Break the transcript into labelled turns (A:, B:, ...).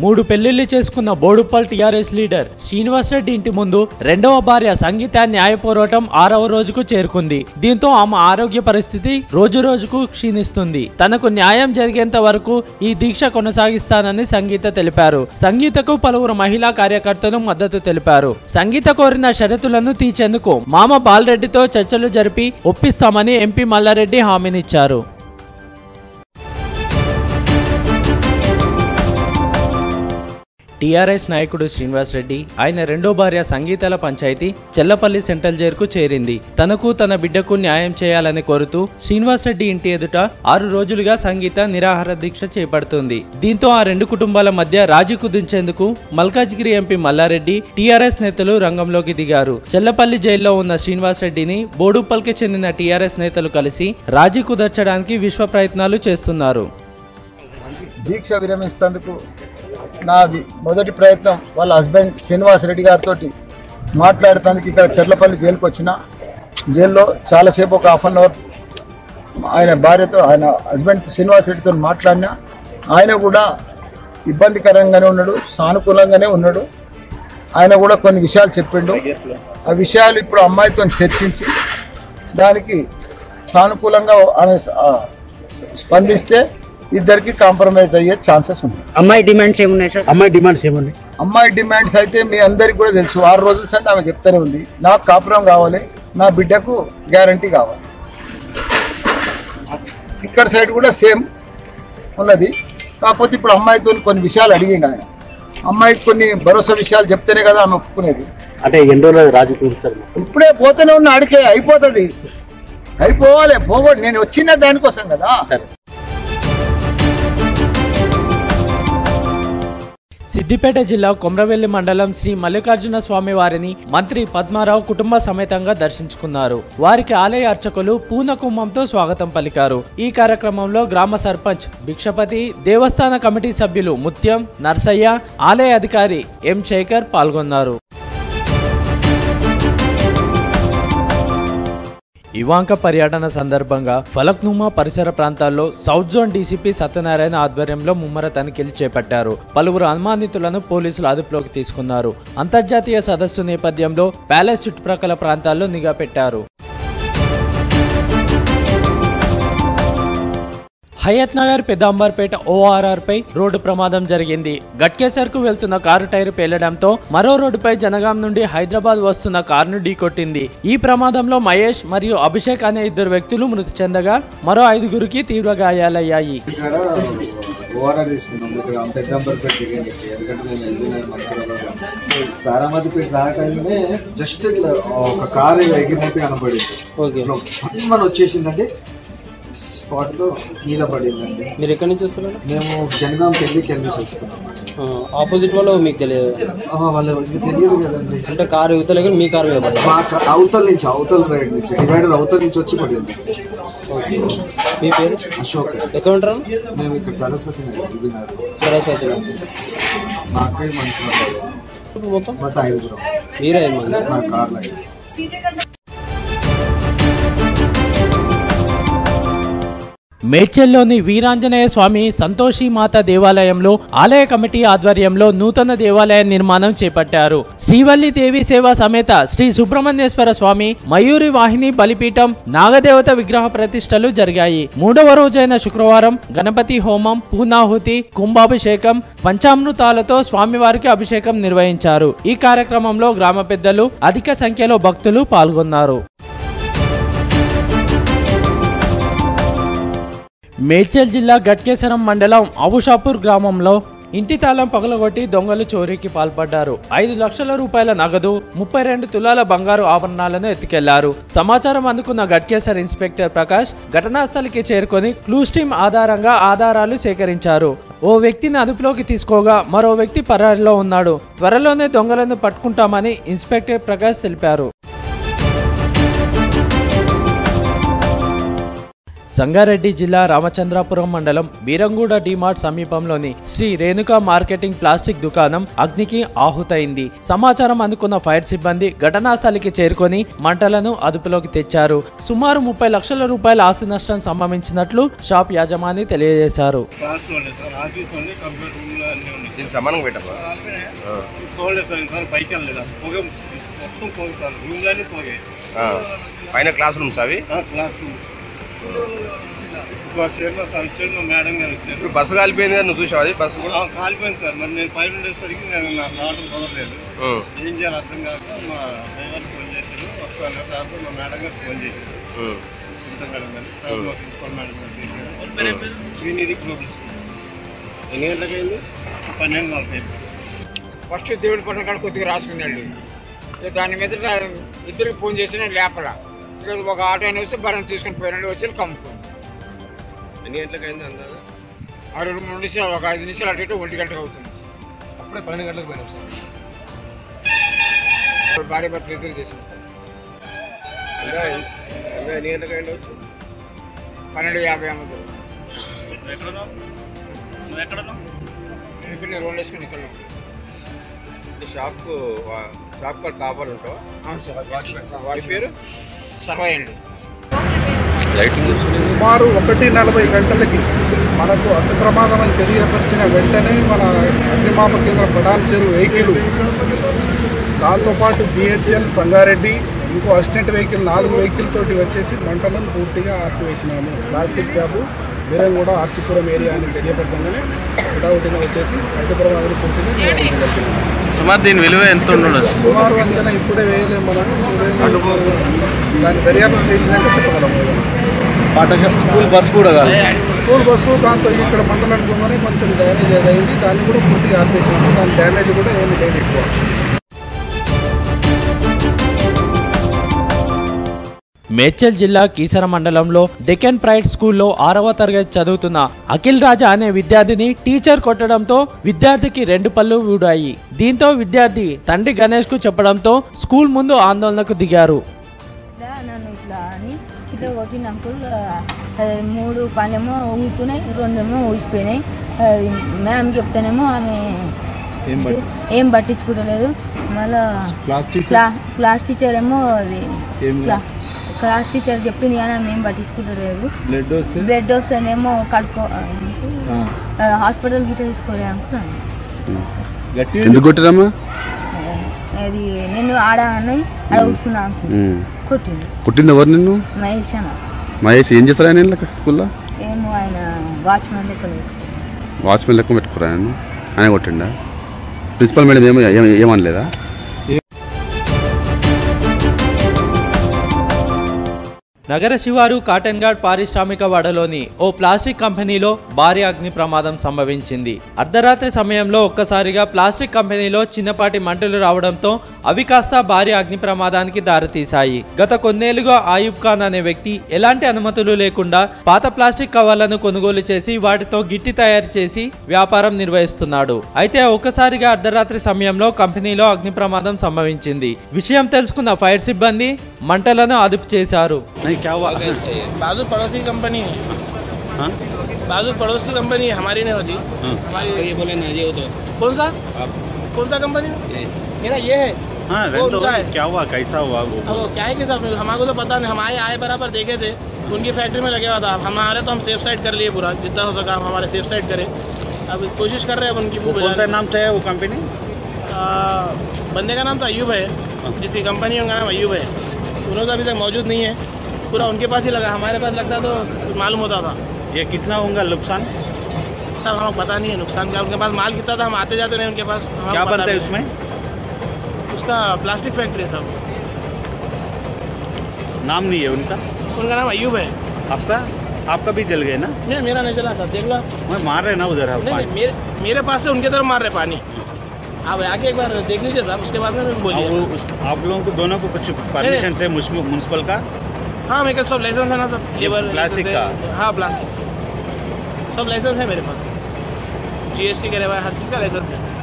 A: 3 పెళ్లిళ్లు చేసుకున్న బోడుప్పల్ టీఆర్ఎస్ లీడర్ శ్రీనివాస్ రెడ్డి ఇంటి ముందు రెండవ భార్య సంగీత న్యాయ పోరాటం 6వ రోజుకు చేరుకుంది. దీంతో ఆమె ఆరోగ్య పరిస్థితి రోజురోజుకు క్షీణిస్తుంది. తనకు న్యాయం జరిగేంత వరకు ఈ దీక్ష కొనసాగిస్తానని సంగీత తెలిపారు. సంగీతకు పలువురు మహిళా కార్యకర్తలు మద్దతు తెలిపారు. సంగీత కోరిన షరతులను తీర్చేందుకు మామ బాలరెడ్డితో చర్చలు జరిపి ఒప్పిస్తామని ఎంపీ మల్లారెడ్డి హామీనిచ్చారు. టీఆర్ఎస్ నాయకుడు శ్రీనివాస్ రెడ్డి ఆయన రెండో భార్య సంగీతల పంచాయతీ చెల్లపల్లి సెంట్రల్ జైలుకు చేరింది. తనకు తన బిడ్డకు న్యాయం చేయాలని కోరుతూ శ్రీనివాస్ రెడ్డి ఇంటి ఎదుట 6 రోజులుగా సంగీత నిరాహార దీక్ష చేపడుతుంది. దీంతో ఆ రెండు కుటుంబాల మధ్య రాజీ కుదించేందుకు మల్కాజ్గిరి ఎంపీ మల్లారెడ్డి టీఆర్ఎస్ నేతలు రంగంలోకి దిగారు. చెల్లపల్లి జైల్లో ఉన్న శ్రీనివాస్ రెడ్డిని బోడుప్పల్కి చెందిన టీఆర్ఎస్ నేతలు కలిసి రాజీ కుదర్చడానికి విశ్వ ప్రయత్నాలు చేస్తున్నారు.
B: దీక్ష విరమిస్తేందుకు నాది మొదటి ప్రయత్నం వాళ్ళ హస్బెండ్ శ్రీనివాస్ రెడ్డి గారితో మాట్లాడటానికి ఇక్కడ చెర్లపల్లి జైలుకి వచ్చిన. జైల్లో చాలాసేపు ఒక హాఫ్ అన్ అవర్ ఆయన భార్యతో ఆయన హస్బెండ్ శ్రీనివాస్ రెడ్డితో మాట్లాడినా ఆయన కూడా ఇబ్బందికరంగానే ఉన్నాడు, సానుకూలంగానే ఉన్నాడు. ఆయన కూడా కొన్ని విషయాలు చెప్పిండు. ఆ విషయాలు ఇప్పుడు అమ్మాయితో చర్చించి దానికి సానుకూలంగా ఆమె స్పందిస్తే ఇద్దరికి కాంప్రమైజ్ అయ్యే ఛాన్సెస్ ఉన్నాయి.
C: అమ్మాయి డిమాండ్స్ ఏమున్నాయి సార్?
B: అమ్మాయి డిమాండ్స్ అయితే మీ అందరికి కూడా తెలుసు. 6 రోజుల సార్ ఆమె చెప్తానే ఉంది, నాకు కాపురం కావాలి, నా బిడ్డకు గ్యారంటీ కావాలి. ఇక్కడ సైడ్ కూడా సేమ్ ఉన్నది. కాకపోతే ఇప్పుడు అమ్మాయితో కొన్ని విషయాలు అడిగింది ఆయన. అమ్మాయికి కొన్ని భరోసా విషయాలు చెప్తేనే కదా ఆమె ఒప్పుకునేది.
C: అంటే ఎన్ని రోజులు రాజు
B: ఇప్పుడే పోతూనే ఉన్న అడిగే అయిపోతుంది, అయిపోవాలి. పోగొట్టు నేను వచ్చిన దానికోసం కదా.
A: సిద్దిపేట జిల్లా కొమ్రవెల్లి మండలం శ్రీ మల్లికార్జున స్వామి వారిని మంత్రి పద్మారావు కుటుంబ సమేతంగా దర్శించుకున్నారు. వారికి ఆలయ అర్చకులు పూనకుంభంతో స్వాగతం పలికారు. ఈ కార్యక్రమంలో గ్రామ సర్పంచ్ భిక్షపతి, దేవస్థాన కమిటీ సభ్యులు ముత్యం, నర్సయ్య, ఆలయ అధికారి ఎం శేఖర్ పాల్గొన్నారు. ఇవాంక పర్యటన సందర్భంగా ఫలక్నుమా పరిసర ప్రాంతాల్లో సౌత్ జోన్ డీసీపీ సత్యనారాయణ ఆధ్వర్యంలో ముమ్మర తనిఖీలు చేపట్టారు. పలువురు అనుమానితులను పోలీసులు అదుపులోకి తీసుకున్నారు. అంతర్జాతీయ సదస్సు నేపథ్యంలో ప్యాలెస్ చుట్టుప్రక్కల ప్రాంతాల్లో నిఘా పెట్టారు. హయత్ నగర్ పెద్దాంబర్పేట ORR పై రోడ్డు ప్రమాదం జరిగింది. గట్కేసర్ కు వెళ్తున్న కారు టైరు పేలడంతో మరో రోడ్డుపై జనగాం నుండి హైదరాబాద్ వస్తున్న కారును ఢీకొట్టింది. ఈ ప్రమాదంలో మహేష్ మరియు అభిషేక్ అనే 2 వ్యక్తులు మృతి చెందగా మరో 5గురికి తీవ్ర గాయాలయ్యాయి.
B: స్పాట్ లో మీద పడిందండి.
C: మీరు ఎక్కడి నుంచి వస్తున్నారు?
B: మేము జనగాం వెళ్ళి వస్తున్నాం.
C: ఆపోజిట్ వాళ్ళు మీకు తెలియదు?
B: వాళ్ళకి తెలియదు కదండి.
C: అంటే కారు యువతలే మీ కారు
B: అవతల నుంచి, అవతల రైడ్ నుంచి, డివైడర్ అవతల నుంచి వచ్చి పడింది.
C: మీ పేరు?
B: అశోక్.
C: ఎక్కడ ఉంటారు?
B: మేము ఇక్కడ సరస్వతి నగర్. మా అక్కయ్య మనుషులు
C: మొత్తం
B: 5
C: మీరే
B: మా కార్లో.
A: మేడ్చల్లోని వీరాంజనేయ స్వామి సంతోషి మాత దేవాలయంలో ఆలయ కమిటీ ఆధ్వర్యంలో నూతన దేవాలయ నిర్మాణం చేపట్టారు. శ్రీవల్లి దేవి సేవ సమేత శ్రీ సుబ్రహ్మణ్యేశ్వర స్వామి మయూరి వాహిని బలిపీఠం నాగదేవత విగ్రహ ప్రతిష్టలు జరిగాయి. 3వ రోజైన శుక్రవారం గణపతి హోమం, పూర్ణాహుతి, కుంభాభిషేకం, పంచామృతాలతో స్వామివారికి అభిషేకం నిర్వహించారు. ఈ కార్యక్రమంలో గ్రామ పెద్దలు, అధిక సంఖ్యలో భక్తులు పాల్గొన్నారు. మేడ్చల్ జిల్లా గట్కేసరం మండలం అబుషాపూర్ గ్రామంలో ఇంటి తాళం పగలగొట్టి దొంగలు చోరీకి పాల్పడ్డారు. 5 లక్షల రూపాయల నగదు, 32 తులాల బంగారు ఆభరణాలను ఎత్తుకెళ్లారు. సమాచారం అందుకున్న గట్కేసర్ ఇన్స్పెక్టర్ ప్రకాష్ ఘటనా స్థలికి చేరుకొని క్లూస్ టీమ్ ఆధారంగా ఆధారాలు సేకరించారు. ఓ వ్యక్తిని అదుపులోకి తీసుకోగా మరో వ్యక్తి పరారీలో ఉన్నాడు. త్వరలోనే దొంగలను పట్టుకుంటామని ఇన్స్పెక్టర్ ప్రకాష్ తెలిపారు. సంగారెడ్డి జిల్లా రామచంద్రాపురం మండలం బీరంగూడ డిమార్ట్ సమీపంలోని శ్రీ రేణుకా మార్కెటింగ్ ప్లాస్టిక్ దుకాణం అగ్నికి ఆహుతైంది. సమాచారం అందుకున్న ఫైర్ సిబ్బంది ఘటనా స్థలికి చేరుకొని మంటలను అదుపులోకి తెచ్చారు. సుమారు 30 లక్షల రూపాయల ఆస్తి నష్టం సంభవించినట్లు షాప్ యాజమాని తెలియజేశారు.
D: పైన క్లాస్ రూమ్స్ అవి మేడం గారు ఇప్పుడు బస్సు కాలిపోయింది కదా, నువ్వు చూసావు? అది బస్సు కూడా కాలిపోయింది సార్. మరి నేను పైన ఉండేసరికి నేను నాకు రావడం కుదరలేదు. ఏం చేయాలి అర్థం కాక మా డ్రైవర్ ఫోన్ చేశాను, వస్తాను తర్వాత మా మేడం గారు ఫోన్ చేశారు. మేడం గారు ప్రిన్సిపల్ మేడం గారు శ్రీనిధి గ్రూప్. ఎన్ని గంటలకు అయింది? 12:40.
E: ఫస్ట్ దేవుడి పట్ల కాడ కొద్దిగా రాసుకున్నాడు. దాని మీద ఇద్దరికి ఫోన్ చేసిన లేపలా. ఒక ఆటో అయినా వస్తే బరం తీసుకుని పోయినాడు, వచ్చి కమ్ముకుని.
D: ఎన్ని గంటలకు అయింది అందాజా?
E: 3 నిమిషాలు, ఒక 5 నిమిషాలు అటు ఇటు 1 గంటకు అవుతుంది.
D: అప్పుడే 12 గంటలకు పోయినాం
E: సార్. భార్య భర్తలు ఇద్దరు చేసింది సార్.
D: ఎన్ని గంటలకు అయింది? వచ్చు
E: 12:50 అమ్మదు. ఇప్పుడు నేను 2 వేసుకుని ఇక్కడ
D: షాప్ కాడ కాపర్ ఉంటావు?
E: అవును సార్.
D: వాడి పేరు
E: సర్వై అండి.
B: సుమారు 1:40 గంటలకి మనకు అతి ప్రమాదం అని తెలియపరిచిన వెంటనే మన అగ్నిమాపక కేంద్ర ప్రధాన చెరువు వెహికల్, దాంతోపాటు బిహెచ్ఎల్ సంగారెడ్డి, ఇంకో అసిస్టెంట్ వెహికల్ 4 వెహికల్ తోటి వచ్చేసి మంటలను పూర్తిగా ఆర్పివేసినాము. Plastic shop Beeramguda RC Puram area అని తెలియపరచగానే హుటాహుటిన వచ్చేసి అగ్ని ప్రమాదాన్ని పూర్తిగా నివారించగలిగింది.
A: సుమారు దీని విలువ ఎంత ఉండొచ్చు?
B: సుమారు అంచనా ఇప్పుడే వేయలేము మనం. దాన్ని దర్యాప్తు చేసినాక చెప్పగలము.
A: స్కూల్ బస్ కూడా కాదు.
B: స్కూల్ బస్సు దాంతో ఇక్కడ మండలంలోనే కొంచెం డ్యామేజ్ అయింది. దాన్ని కూడా పూర్తిగా ఆపేసినాము. దాని డ్యామేజ్ కూడా ఏమి లేదు ఎక్కువ.
A: మేడ్చల్ జిల్లా కీసర మండలంలో డెక్కన్ ప్రైడ్ స్కూల్లో 6వ తరగతి చదువుతున్న అఖిల్ రాజా అనే విద్యార్థిని టీచర్ కొట్టడంతో విద్యార్థికి 2 పళ్ళు ఊడాయి. దీంతో విద్యార్థి తండ్రి గణేష్ కు చెప్పడంతో స్కూల్ ముందు ఆందోళనకు దిగారు.
F: ఇట్లా కొట్టిన అంకుల్ 3 పళ్ళేమో ఊగుతున్నాయి, 2 ఊసిపోయినాయి. మ్యామ్ చెప్తానేమో ఆమె ఏం పట్టించుకోవట్లేదు. మళ్ళా క్లాస్ టీచర్ ఏమో అది క్లాస్ టీచర్ చెప్పింది కానీ ఆమె ఏం పట్టించుకుంటలేదు. బ్లడ్ వస్తేనేమో కడుక్కో హాస్పిటల్ గిట్ట తీసుకోలే అనుకున్నాను.
G: ఎందుకు కొట్టిరమ్మా?
F: అది నేను ఆడ అన్నది ఆడ వస్తున్నా కొట్టింది.
G: కొట్టింది ఎవరు నిన్ను?
F: మహేష్ అన్న.
G: మహేష్ ఏం చేస్తారు ఆయన స్కూల్లో?
F: ఏమో ఆయన వాచ్మెన్ లెక్క.
G: వాచ్మెన్ లెక్క పెట్టుకురా ఆయన కొట్టిండా? Principal madam ఏమనలేదా?
A: నగర శివారు కాటన్ఘాట్ పారిశ్రామిక వాడలోని ఓ ప్లాస్టిక్ కంపెనీలో భారీ అగ్ని ప్రమాదం సంభవించింది. అర్ధరాత్రి సమయంలో ఒక్కసారిగా ప్లాస్టిక్ కంపెనీలో చిన్నపాటి మంటలు రావడంతో అవి కాస్త భారీ అగ్ని ప్రమాదానికి దారితీశాయి. గత కొన్నేళ్లుగా ఆయుబ్ ఖాన్ అనే వ్యక్తి ఎలాంటి అనుమతులు లేకుండా పాత ప్లాస్టిక్ కవర్లను కొనుగోలు చేసి వాటితో గిట్టి తయారు చేసి వ్యాపారం నిర్వహిస్తున్నాడు. అయితే ఒక్కసారిగా అర్ధరాత్రి సమయంలో కంపెనీలో అగ్ని ప్రమాదం సంభవించింది. విషయం తెలుసుకున్న ఫైర్ సిబ్బంది మంటలను అదుపు చేశారు.
H: क्या हुआ? बाजू पड़ोसी कंपनी है। हाँ? बाजू पड़ोस की कंपनी है, हमारी नहीं होती। हमारी ये बोले ना ये हो तो कौन सा कंपनी? मेरा ये है। हाँ, वो है। क्या हुआ? कैसा हुआ वो? अब क्या है कि साहब हमारे को तो पता नहीं, हम आए बराबर देखे थे उनकी फैक्ट्री में लगे हुआ था। हमारे तो हम सेफ साइड कर लिए पूरा, जितना हो सका हम हमारे सेफ साइड करें। अब कोशिश कर रहे हैं अब उनकी। कौन सा नाम था वो कंपनी? बंदे का नाम तो अयूब है, जिसकी कंपनी उनका नाम अयूब है। उन्होंने तो अभी तक मौजूद नहीं है, पूरा उनके पास ही लगा। हमारे पास लगता तो मालूम होता था। ये कितना होगा नुकसान? सब हमें पता नहीं है नुकसान क्या। उनके पास माल कितना था, हम आते जाते रहे उनके पास। क्या बनता है उसमें? उसका प्लास्टिक फैक्ट्री है सब। नाम नहीं है उनका? उनका नाम अयूब है। आपका भी जल गया ना? नहीं, मेरा नहीं जला था, देख लो। मैं मार रहे ना उधर? मेरे पास से उनके तरफ मार रहे पानी। आप आके एक बार देख लीजिए साहब, उसके बाद में बोलिए। आप लोगों को दोनों को कुछ परमिशन से म्युनिसिपल का? हाँ, मेरे पास सब लाइसेंस है ना सब, लेबर प्लास्टिक का। हाँ, प्लास्टिक सब लाइसेंस है मेरे पास, GST करे हुआ हर चीज़ का लाइसेंस है।